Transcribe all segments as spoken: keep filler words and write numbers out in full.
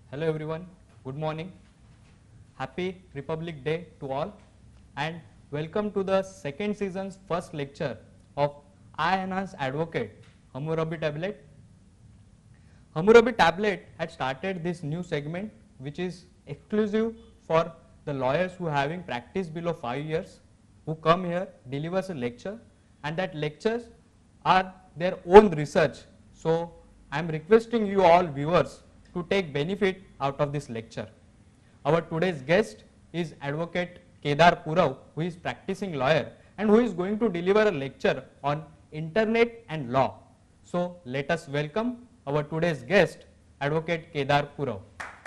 Hello everyone, good morning. Happy Republic Day to all and welcome to the second season's first lecture of I Enhance Advocate Hammurabi Tablet. Hammurabi Tablet had started this new segment which is exclusive for the lawyers who are having practice below five years, who come here, delivers a lecture, and that lectures are their own research. So I am requesting you all viewers to take benefit out of this lecture. Our today's guest is Advocate Kedar Purav, who is practicing lawyer and who is going to deliver a lecture on internet and law. So let us welcome our today's guest, Advocate Kedar Purav.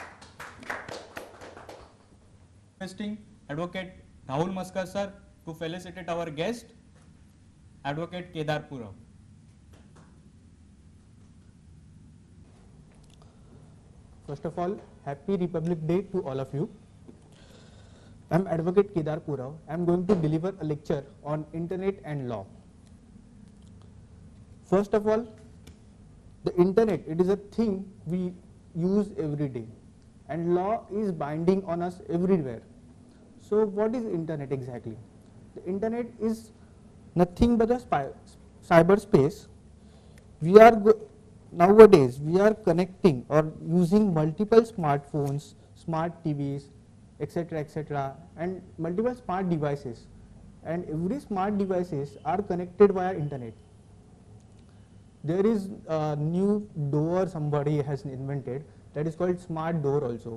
Requesting Advocate Rahul Maskar sir to felicitate our guest, Advocate Kedar Purav. First of all, happy Republic Day to all of you. I am Advocate Kedar Purav. I am going to deliver a lecture on internet and law. First of all, the internet, it is a thing we use every day and law is binding on us everywhere. So what is internet exactly? The internet is nothing but a cyberspace. We are go Nowadays, we are connecting or using multiple smartphones, smart T Vs, et cetera, et cetera, and multiple smart devices. And every smart devices are connected via internet. There is a new door somebody has invented that is called smart door also.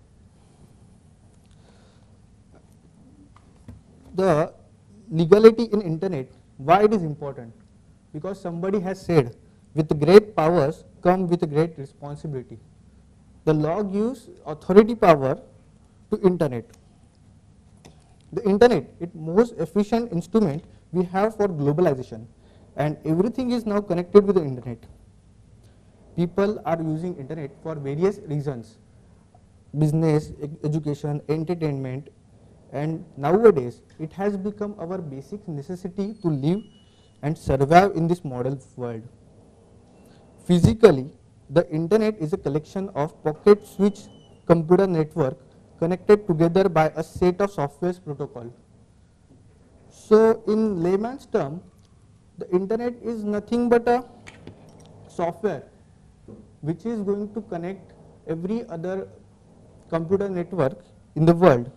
The legality in internet, why it is important? Because somebody has said, with great powers come with great responsibility. The law gives authority power to internet. The internet is most efficient instrument we have for globalization, and everything is now connected with the internet. People are using internet for various reasons, business, education, entertainment, and nowadays it has become our basic necessity to live and survive in this modern world. Physically, the internet is a collection of pocket switch computer network connected together by a set of software protocol. So in layman's term, the internet is nothing but a software which is going to connect every other computer network in the world.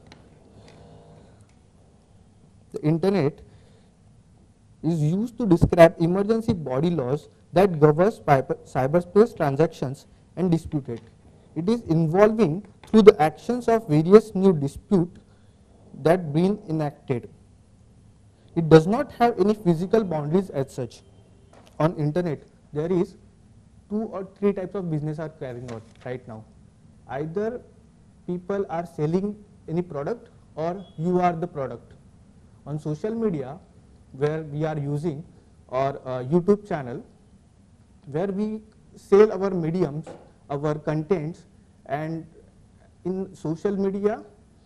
The internet is used to describe emergency body laws that governs cyberspace transactions and disputes. It is involving through the actions of various new disputes that been enacted. It does not have any physical boundaries as such. On internet, there is two or three types of business are carrying out right now. Either people are selling any product or you are the product. On social media, where we are using our uh, YouTube channel, where we sell our mediums, our contents, and in social media,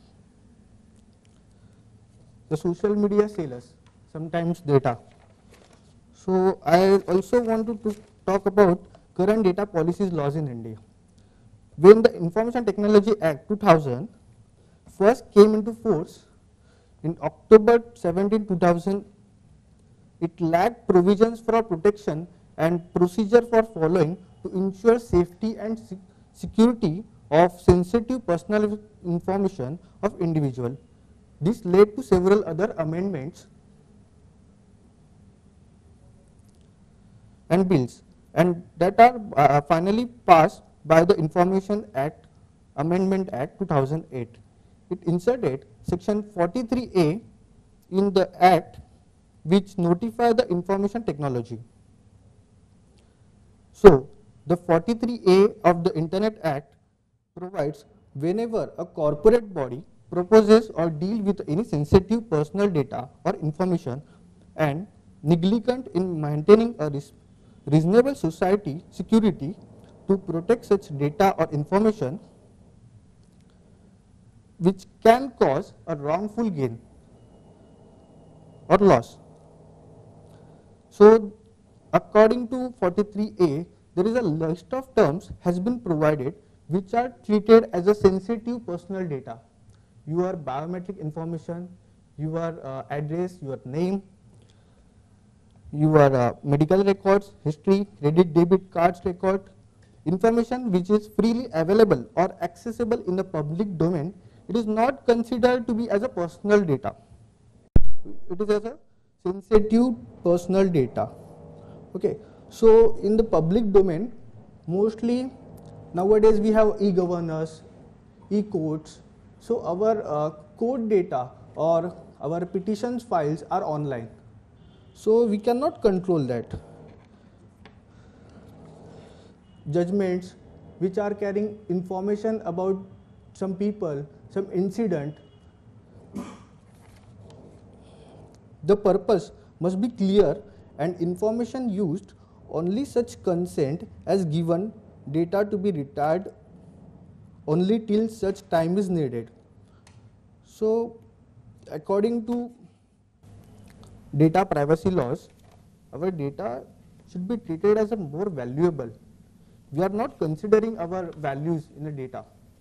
the social media sellers sometimes data. So I also wanted to talk about current data policies laws in India. When the Information Technology Act two thousand first came into force in October seventeenth two thousand, it lacked provisions for protection and procedure for following to ensure safety and sec security of sensitive personal information of individual. This led to several other amendments and bills, and that are uh, finally passed by the Information Act Amendment Act two thousand eight. It inserted section forty-three A in the act which notify the information technology. So the forty-three A of the Internet Act provides whenever a corporate body proposes or deal with any sensitive personal data or information and negligent in maintaining a reasonable society security to protect such data or information, which can cause a wrongful gain or loss. So according to forty-three A, there is a list of terms has been provided which are treated as a sensitive personal data. Your biometric information, your uh, address, your name, your uh, medical records, history, credit debit cards record, information which is freely available or accessible in the public domain, it is not considered to be as a personal data. It is as a sensitive personal data. Okay. So in the public domain, mostly nowadays we have e-governors, e-courts. So our uh, court data or our petitions files are online. So we cannot control that. Judgments which are carrying information about some people, some incident, the purpose must be clear and information used only such consent as given data to be retired only till such time is needed. So according to data privacy laws, our data should be treated as a more valuable. We are not considering our values in the data.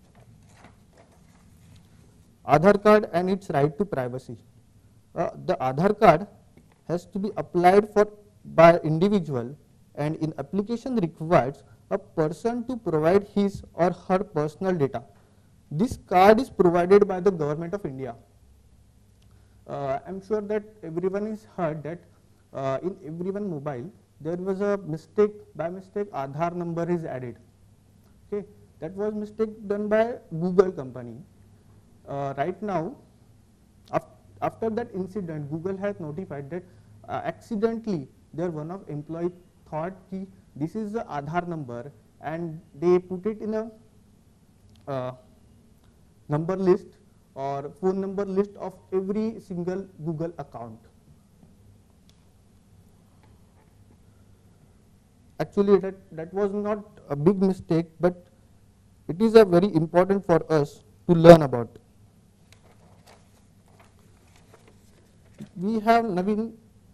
Aadhaar card and its right to privacy. Uh, the Aadhaar card has to be applied for by individual, and in application requires a person to provide his or her personal data. This card is provided by the government of India. Uh, I am sure that everyone has heard that uh, in everyone mobile there was a mistake, by mistake Aadhaar number is added. Okay, that was mistake done by Google company. Uh, right now, af after that incident, Google has notified that uh, accidentally their one of employee thought ki this is the Aadhaar number, and they put it in a uh, number list or phone number list of every single Google account. Actually that, that was not a big mistake, but it is a very important for us to learn about. We have Naveen,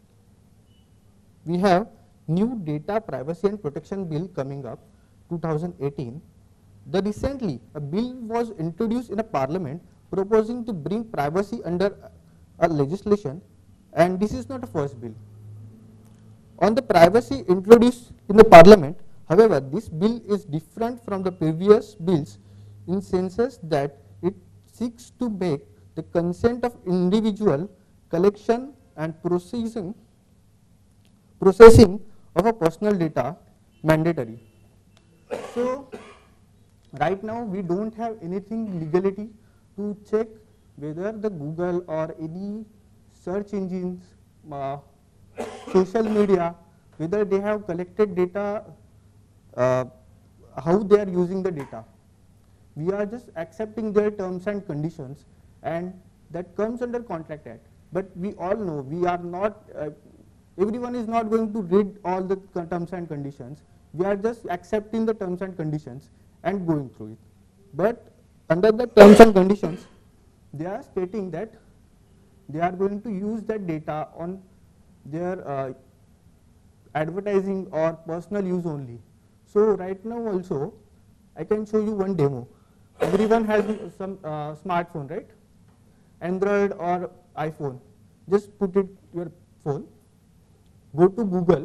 we have new data privacy and protection bill coming up two thousand eighteen. The recently a bill was introduced in a parliament proposing to bring privacy under a legislation, and this is not a first bill. On the privacy introduced in the parliament, however, this bill is different from the previous bills in senses that it seeks to make the consent of individual collection and processing processing of a personal data mandatory. So right now we don't have anything legality to check whether the Google or any search engines, uh, social media, whether they have collected data, uh, how they are using the data. We are just accepting their terms and conditions, and that comes under Contract Act. But we all know we are not, uh, everyone is not going to read all the terms and conditions. We are just accepting the terms and conditions and going through it. But under the terms and conditions, they are stating that they are going to use that data on their uh, advertising or personal use only. So right now also, I can show you one demo. Everyone has some uh, smartphone, right? Android or iPhone. Just put it your phone, go to Google,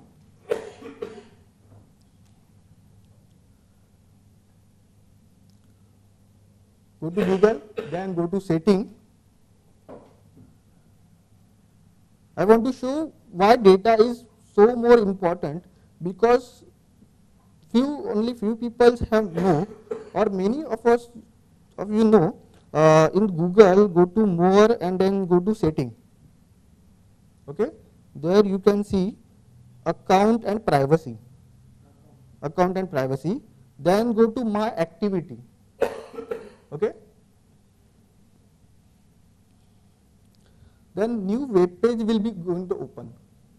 go to Google, then go to setting. I want to show why data is so more important, because few only few people have know, or many of us of you know, uh, in Google go to more and then go to setting. Okay, there you can see account and privacy, account and privacy, then go to my activity. Okay, then new web page will be going to open.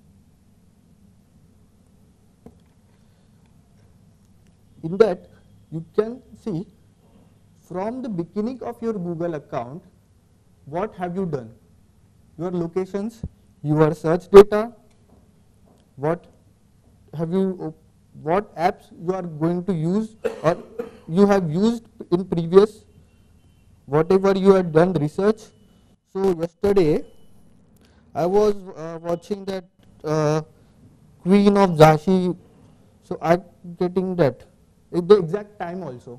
In that you can see from the beginning of your Google account, what have you done, your locations, your search data, what have you, what apps you are going to use or you have used in previous, whatever you had done research. So yesterday I was uh, watching that uh, Queen of Jashi, so I'm getting that, the exact time also.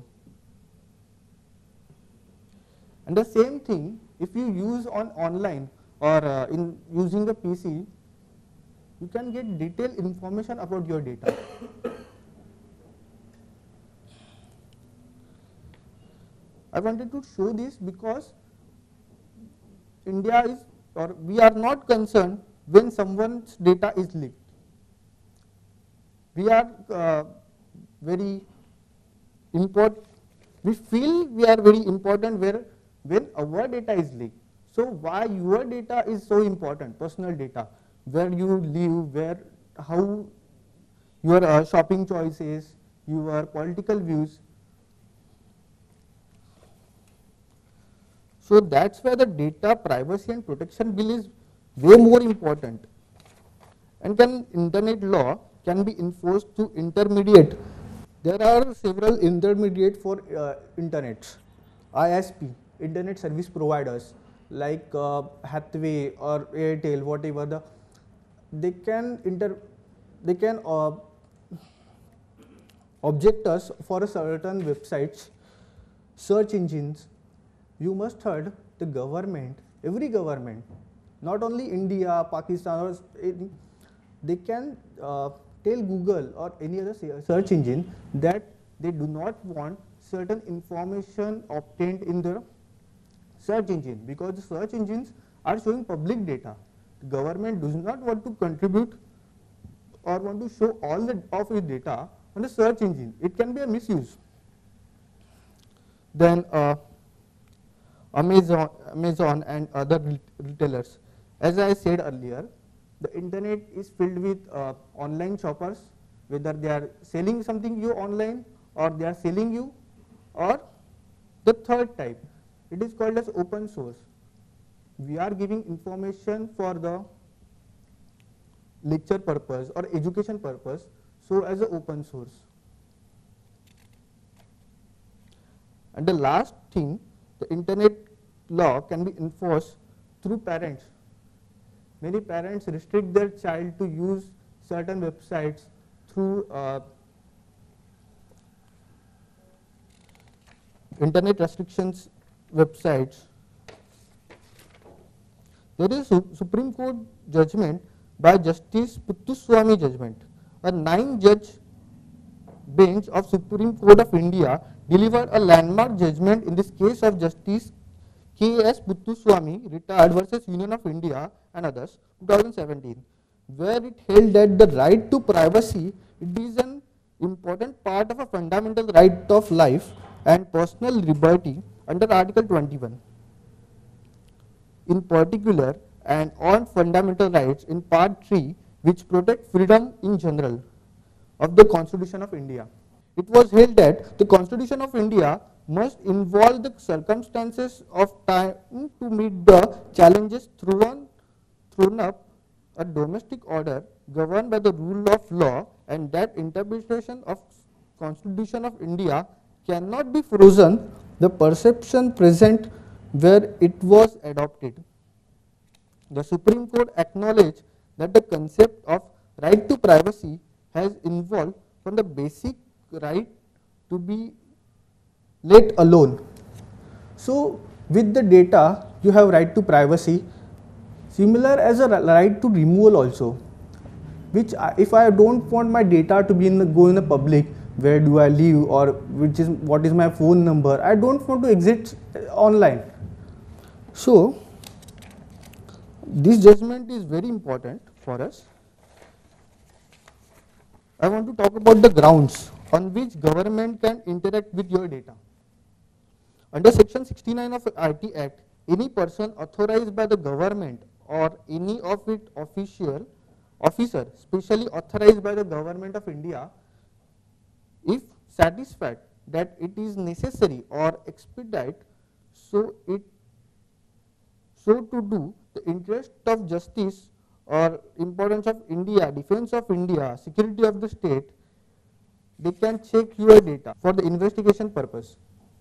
And the same thing, if you use on online or uh, in using a P C, you can get detailed information about your data. I wanted to show this because India is, or we are not concerned when someone's data is leaked. We are uh, very important, we feel we are very important where when our data is leaked. So why your data is so important, personal data, where you live, where, how your uh, shopping choices, your political views. So that's where the data privacy and protection bill is way more important. And can internet law can be enforced through intermediate. There are several intermediate for uh, internet, I S P, internet service providers like uh, Hathway or Airtel, whatever the, they can inter, they can uh, object us for a certain websites, search engines. You must heard the government, every government, not only India, Pakistan, or in, they can uh, tell Google or any other search engine that they do not want certain information obtained in the search engine, because the search engines are showing public data. The government does not want to contribute or want to show all the of its data on the search engine. It can be a misuse. Then uh, Amazon, Amazon and other retailers. As I said earlier, the internet is filled with uh, online shoppers, whether they are selling something you online or they are selling you, or the third type, it is called as open source. We are giving information for the lecture purpose or education purpose, so as an open source. And the last thing, the internet law can be enforced through parents. Many parents restrict their child to use certain websites through uh, internet restrictions websites. There is a Supreme Court judgment by Justice Puttaswamy judgment, a nine-judge bench of Supreme Court of India delivered a landmark judgment in this case of Justice K S Puttaswamy, retired, versus Union of India and others, twenty seventeen, where it held that the right to privacy, it is an important part of a fundamental right of life and personal liberty under Article twenty-one. In particular, and on fundamental rights in Part three, which protect freedom in general of the Constitution of India. It was held that the Constitution of India must involve the circumstances of time to meet the challenges thrown, thrown up a domestic order governed by the rule of law, and that interpretation of Constitution of India cannot be frozen the perception present where it was adopted. The Supreme Court acknowledged that the concept of right to privacy has evolved from the basic right to be let alone. So with the data you have right to privacy, similar as a right to removal also, which I, if I don't want my data to be in the, go in the public, where do I live or which is what is my phone number, I don't want to exit online. So this judgment is very important for us. I want to talk about the grounds on which government can interact with your data. Under Section sixty-nine of I T Act, any person authorized by the government or any of its official officer specially authorized by the government of India, if satisfied that it is necessary or expedite so it so to do the interest of justice or importance of India, defense of India, security of the state, they can check your data for the investigation purpose.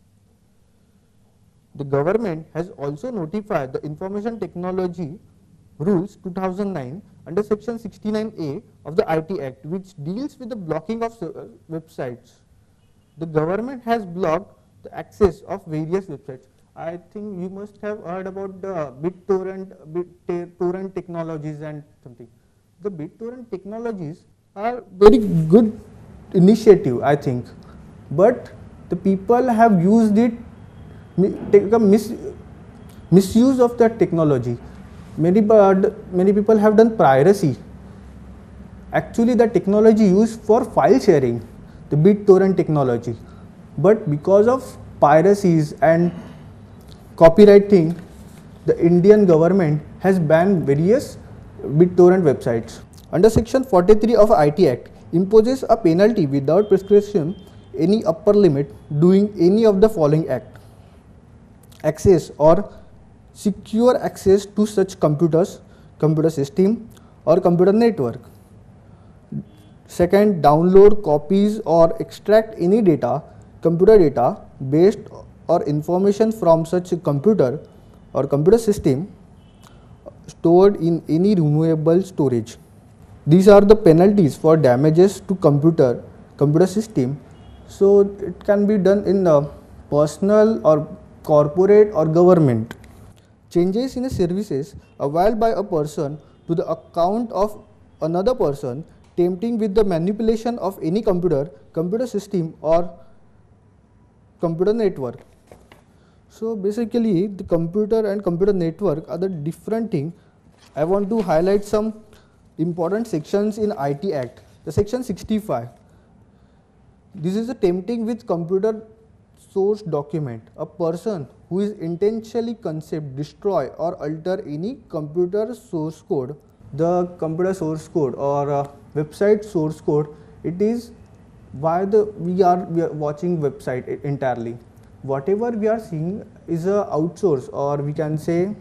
The government has also notified the Information Technology Rules two thousand nine under section sixty-nine A of the I T Act, which deals with the blocking of uh, websites. The government has blocked the access of various websites. I think you must have heard about the BitTorrent, BitTorrent technologies and something. The BitTorrent technologies are very good initiative, I think, but the people have used it, take a mis misuse of that technology. Many, many people have done piracy. Actually, the technology used for file sharing, the BitTorrent technology, but because of piracies and copywriting, the Indian government has banned various BitTorrent websites. Under section forty-three of I T Act imposes a penalty without prescription any upper limit doing any of the following act: access or secure access to such computers, computer system or computer network. Second, download, copies or extract any data, computer data based or information from such a computer or computer system stored in any removable storage. These are the penalties for damages to computer, computer system. So it can be done in the personal or corporate or government. Changes in the services availed by a person to the account of another person, tempting with the manipulation of any computer, computer system or computer network. So basically the computer and computer network are the different thing. I want to highlight some important sections in I T Act. The section sixty-five. This is a tempting with computer source document. A person who is intentionally concept, destroy or alter any computer source code. The computer source code or uh, website source code, it is why the we are we are watching website entirely. Whatever we are seeing is a outsource, or we can say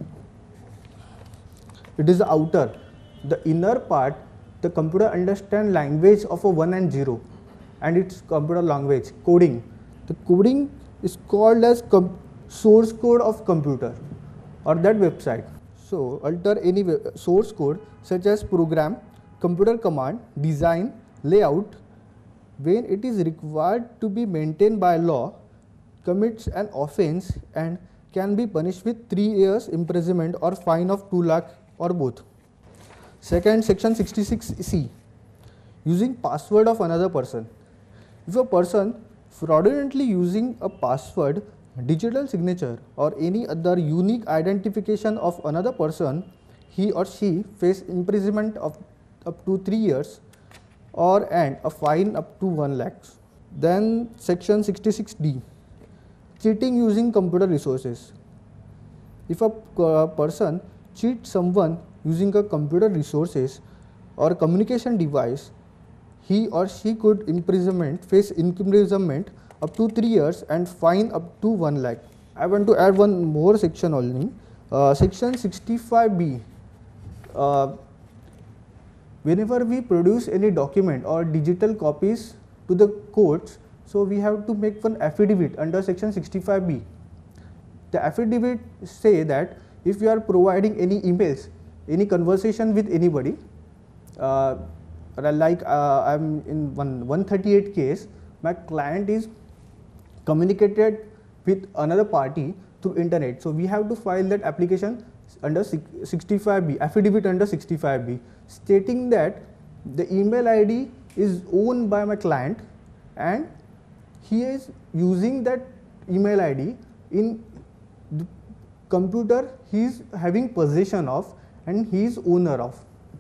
it is the outer. The inner part, the computer understand language of a one and zero, and its computer language coding. The coding is called as source code of computer or that website. So alter any source code such as program, computer command, design, layout, when it is required to be maintained by law, commits an offense and can be punished with three years imprisonment or fine of two lakh or both. Second, section sixty-six C, using password of another person. If a person fraudulently using a password, digital signature or any other unique identification of another person, he or she face imprisonment of up to three years or and a fine up to one lakh. Then section sixty-six D, cheating using computer resources. If a uh, person cheats someone using a computer resources or communication device, he or she could imprisonment face imprisonment up to three years and fine up to one lakh. I want to add one more section only. Uh, section sixty-five B. Uh, whenever we produce any document or digital copies to the courts, so we have to make one affidavit under section sixty-five B. The affidavit say that if we are providing any emails, any conversation with anybody, uh, like uh, I am in one one thirty-eight case, my client is communicated with another party through internet. So we have to file that application under sixty-five B, affidavit under sixty-five B, stating that the email I D is owned by my client and he is using that email I D in the computer he is having possession of and he is owner of.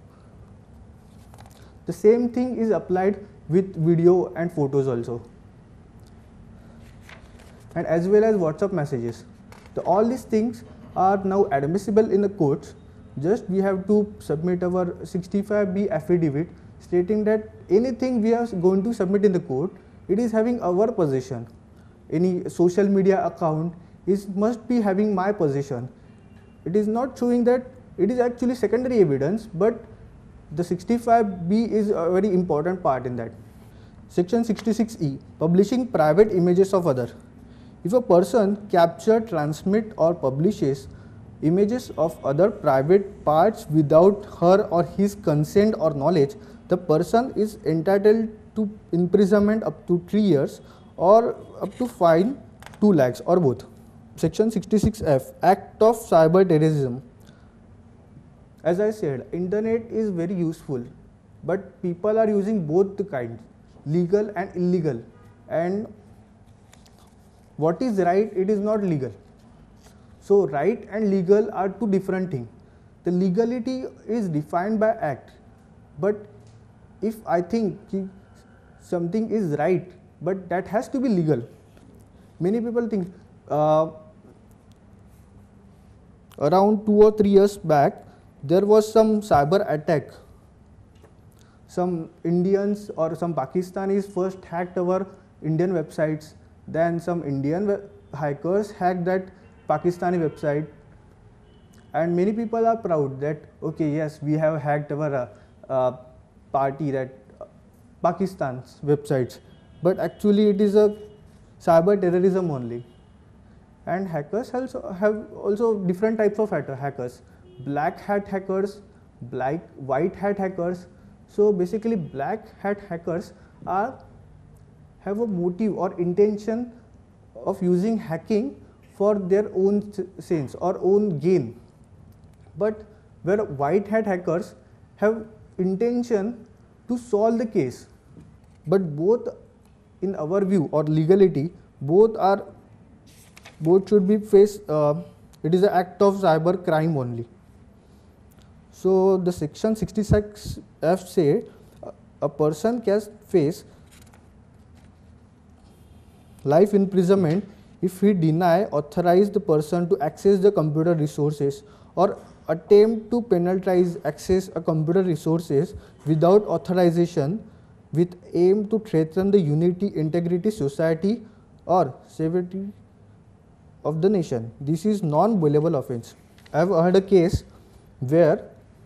The same thing is applied with video and photos also, and as well as WhatsApp messages. The, all these things are now admissible in the courts. Just we have to submit our sixty-five B affidavit stating that anything we are going to submit in the court, it is having our possession. Any social media account is must be having my possession. It is not showing that it is actually secondary evidence, but the sixty-five B is a very important part in that. Section sixty-six E, publishing private images of other. If a person capture, transmit or publishes images of other private parts without her or his consent or knowledge, the person is entitled to imprisonment up to three years or up to fine two lakhs or both. Section sixty-six F, Act of Cyber Terrorism. As I said, internet is very useful, but people are using both the kinds, legal and illegal, and what is right, it is not legal. So right and legal are two different things. The legality is defined by act, but if I think something is right, but that has to be legal. Many people think uh, around two or three years back, there was some cyber attack. Some Indians or some Pakistanis first hacked our Indian websites, then some Indian hackers hacked that Pakistani website, and many people are proud that okay, yes, we have hacked our uh, uh, party, that uh, Pakistan's websites, but actually it is a cyber terrorism only. And hackers also have also different types of hackers, black hat hackers, black white hat hackers. So basically black hat hackers are have a motive or intention of using hacking for their own sense or own gain, but where white hat hackers have intention to solve the case. But both, in our view or legality, both are both should be faced. Uh, it is an act of cyber crime only. So the section sixty-six F say uh, a person can face life imprisonment if he deny, authorize the person to access the computer resources or attempt to penalize access a computer resources without authorization with aim to threaten the unity, integrity, society or safety of the nation. This is non-bailable offence. I have heard a case where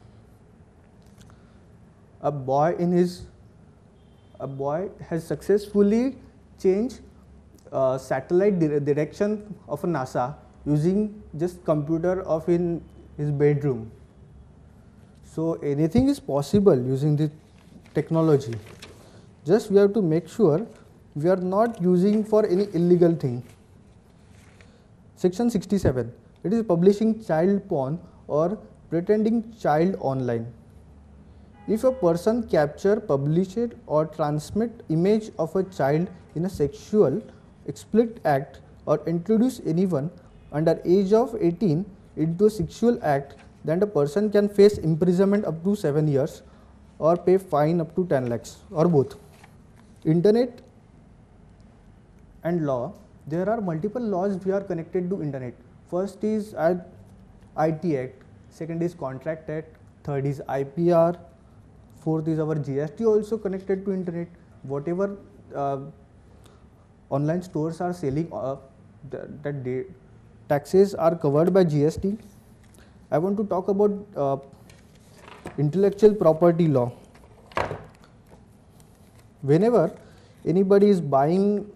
a boy in his a boy has successfully changed uh, satellite dire direction of a NASA using just computer of in his bedroom. So anything is possible using the technology. Just we have to make sure we are not using for any illegal thing. Section sixty-seven, it is publishing child porn or pretending child online. If a person capture, publish it or transmit image of a child in a sexual explicit act or introduce anyone under age of eighteen into a sexual act, then the person can face imprisonment up to seven years or pay fine up to ten lakhs or both. Internet and law, there are multiple laws we are connected to internet. First is I T Act, second is Contract Act, third is I P R, fourth is our G S T also connected to internet. Whatever uh, online stores are selling, uh, that, that they, taxes are covered by G S T. I want to talk about uh, intellectual property law. Whenever anybody is buying,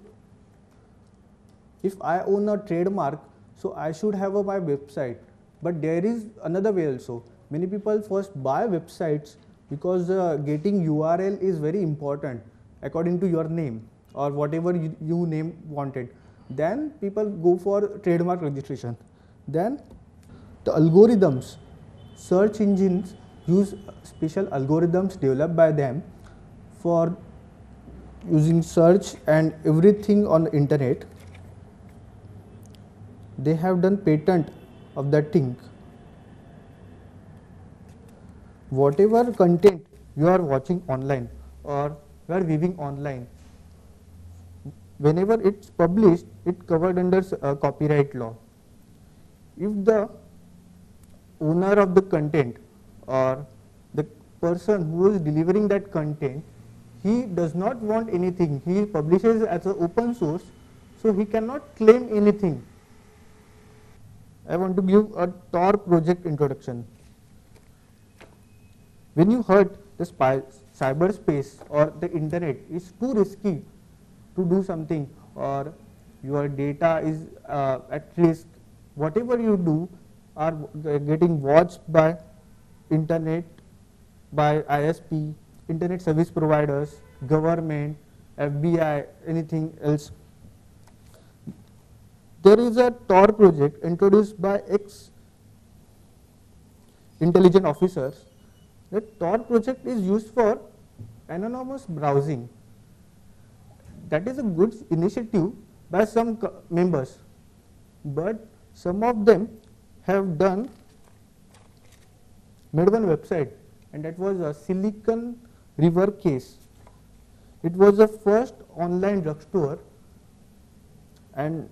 if I own a trademark, so I should have a my website. But there is another way also. Many people first buy websites because uh, getting U R L is very important according to your name or whatever you, you name wanted. Then people go for trademark registration. Then the algorithms, search engines use special algorithms developed by them for using search and everything on the internet. They have done patent of that thing. Whatever content you are watching online or you are viewing online, whenever it's published, it covered under uh, copyright law. If the owner of the content or the person who is delivering that content, he does not want anything, he publishes as an open source, so he cannot claim anything. I want to give a Tor project introduction. When you heard the cyberspace or the internet is too risky to do something, or your data is uh, at risk, whatever you do are getting watched by internet, by I S P, internet service providers, government, F B I, anything else. There is a Tor project introduced by ex intelligent officers. The Tor project is used for anonymous browsing. That is a good initiative by some members, but some of them have done made one website, and that was a Silicon River case. It was the first online drugstore, and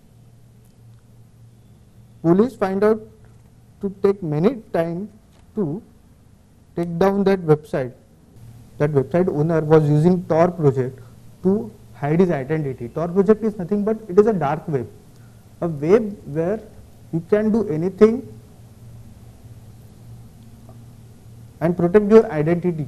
police find out to take many time to take down that website. That website owner was using Tor project to hide his identity. Tor project is nothing but it is a dark web, a web where you can do anything and protect your identity.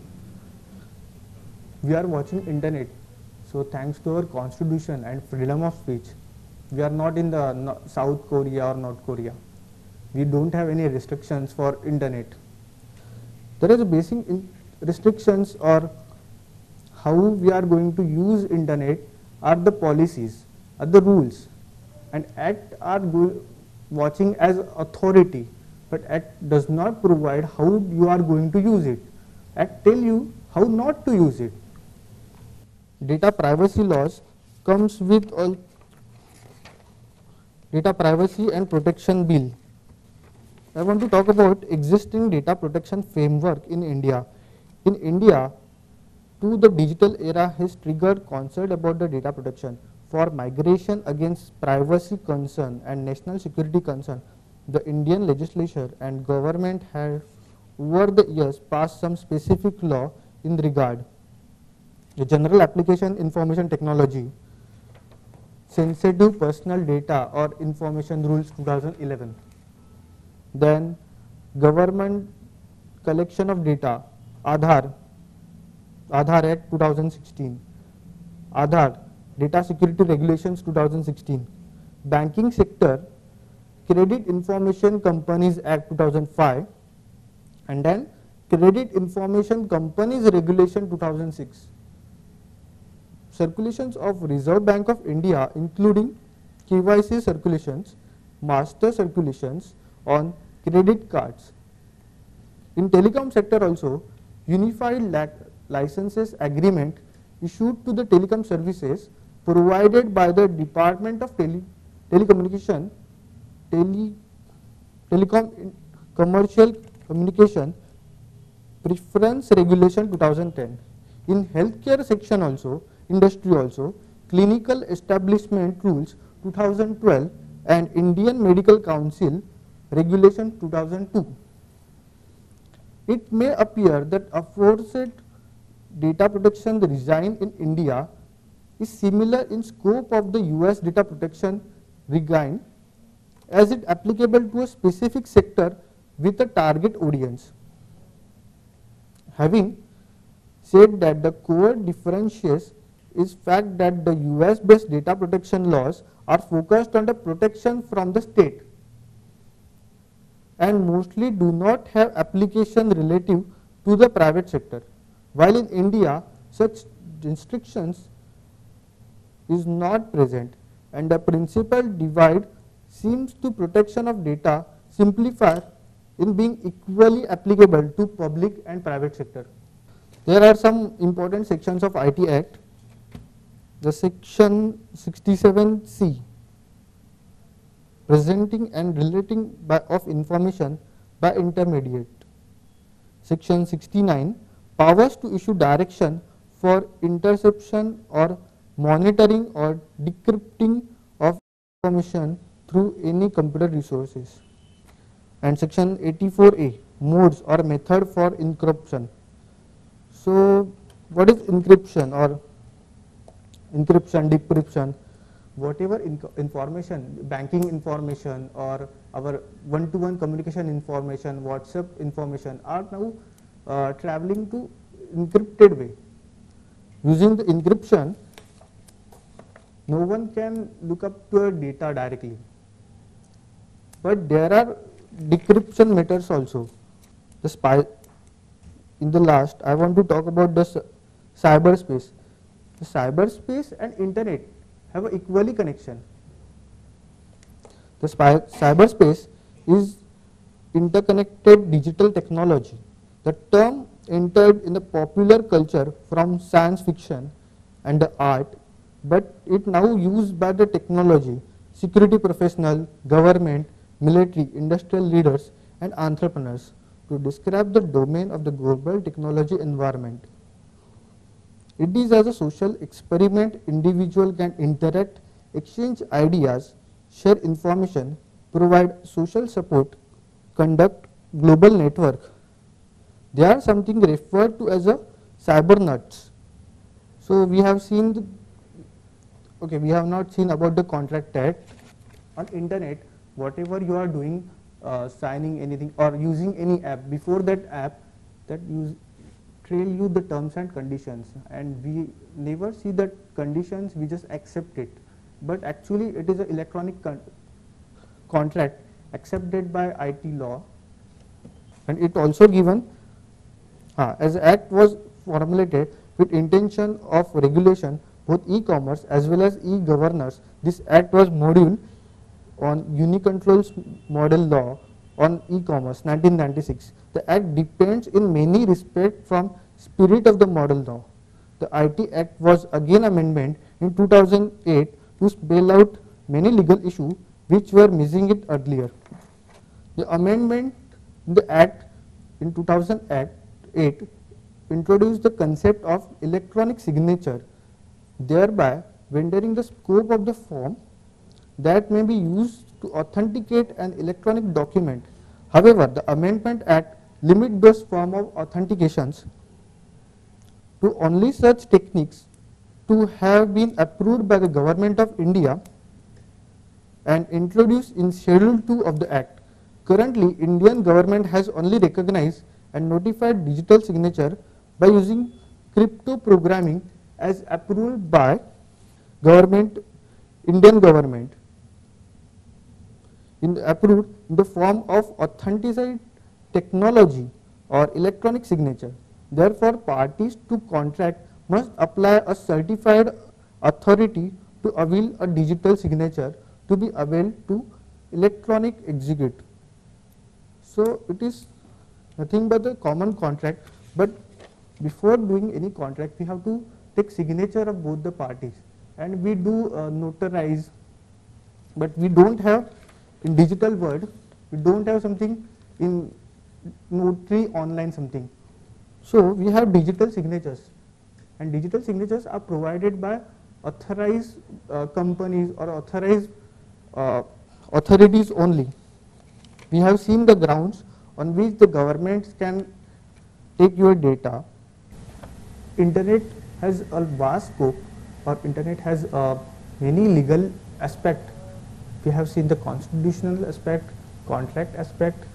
We are watching internet, so thanks to our constitution and freedom of speech, we are not in the no South Korea or North Korea. We don't have any restrictions for internet. There is a basic restrictions, or how we are going to use internet are the policies, are the rules, and Act are watching as authority, but Act does not provide how you are going to use it. Act tell you how not to use it. Data privacy laws comes with all Data Privacy and Protection Bill. I want to talk about existing data protection framework in India. In India, to the digital era has triggered concern about the data protection. For migration against privacy concern and national security concern, the Indian legislature and government have over the years passed some specific law in regard. The General Application Information Technology, Sensitive Personal Data or Information Rules two thousand eleven. Then Government Collection of Data, Aadhaar, Aadhaar Act two thousand sixteen, Aadhaar, Data Security Regulations two thousand sixteen, Banking Sector, Credit Information Companies Act two thousand five, and then Credit Information Companies Regulation two thousand six. Circulations of Reserve Bank of India including K Y C circulations, master circulations on credit cards. In telecom sector also, Unified Licenses Agreement issued to the telecom services provided by the Department of Tele Telecommunication, Tele Telecom Commercial Communication Preference Regulation two thousand ten. In healthcare section also, industry also, Clinical Establishment Rules two thousand twelve and Indian Medical Council Regulation two thousand two. It may appear that aforesaid data protection regime in India is similar in scope of the U S data protection regime, as it applicable to a specific sector with a target audience. Having said that, the core differentiates is fact that the U S based data protection laws are focused on the protection from the state and mostly do not have application relative to the private sector, while in India such restrictions is not present, and the principal divide seems to protection of data simplify in being equally applicable to public and private sector. There are some important sections of I T Act. The section sixty-seven C, presenting and relating by of information by intermediate. Section sixty-nine, powers to issue direction for interception or monitoring or decrypting of information through any computer resources. And section eighty-four A, modes or method for encryption. So what is encryption or encryption, decryption? Whatever information, banking information or our one-to-one communication information, WhatsApp information are now uh, traveling to encrypted way. Using the encryption, no one can look up to your data directly. But there are decryption methods also. The spy in the last, I want to talk about the cyberspace. The cyberspace and internet have an equally connection. The spy cyberspace is interconnected digital technology. The term entered in the popular culture from science fiction and the art, but it now used by the technology, security professional, government, military, industrial leaders and entrepreneurs to describe the domain of the global technology environment. It is as a social experiment individual can interact, exchange ideas, share information, provide social support, conduct global network. They are something referred to as a cybernuts. So we have seen, the, okay, we have not seen about the contract act. On internet, whatever you are doing, uh, signing anything or using any app, before that app, that use trail you the terms and conditions, and we never see that conditions, we just accept it. But actually it is an electronic con contract accepted by I T law, and it also given uh, as act was formulated with intention of regulation both e-commerce as well as e-governance. This act was module on Unicontrol's model law on e-commerce nineteen ninety-six. The act depends in many respects from spirit of the model law. The I T Act was again amendment in two thousand eight to spell out many legal issues which were missing it earlier. The amendment in the Act in two thousand eight introduced the concept of electronic signature, thereby rendering the scope of the form that may be used to authenticate an electronic document. However, the Amendment Act limit those form of authentications to only such techniques to have been approved by the Government of India and introduced in Schedule two of the Act. Currently, Indian government has only recognized and notified digital signature by using crypto programming as approved by government, Indian government, in the approved in the form of authenticated technology or electronic signature. Therefore, parties to contract must apply a certified authority to avail a digital signature to be availed to electronic execute. So it is nothing but a common contract, but before doing any contract we have to take signature of both the parties, and we do uh, notarize, but we don't have in digital world, we don't have something in notary online something. So we have digital signatures, and digital signatures are provided by authorized uh, companies or authorized uh, authorities only. We have seen the grounds on which the governments can take your data. Internet has a vast scope, or internet has uh, many legal aspect. We have seen the constitutional aspect, contract aspect,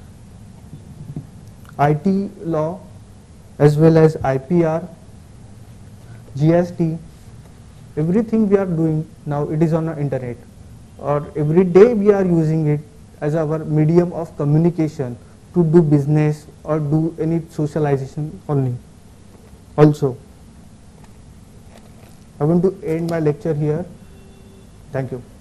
I T law, as well as I P R, G S T. Everything we are doing now, it is on the internet, or every day we are using it as our medium of communication to do business or do any socialization only. Also, I want to end my lecture here. Thank you.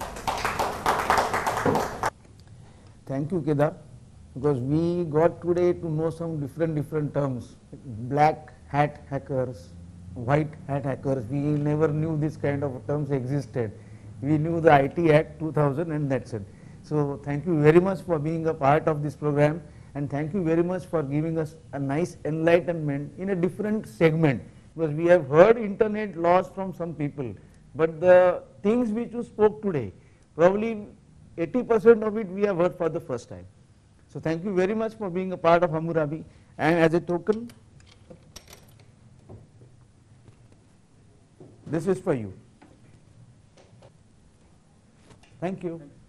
Thank you, Kedar, because we got today to know some different different terms. Black hat hackers, white hat hackers. We never knew this kind of terms existed. We knew the I T Act two thousand and that's it. So thank you very much for being a part of this program, and thank you very much for giving us a nice enlightenment in a different segment, because we have heard internet laws from some people, but the things which you spoke today, probably eighty percent of it we have heard for the first time. So thank you very much for being a part of Hammurabi, and as a token, this is for you. Thank you.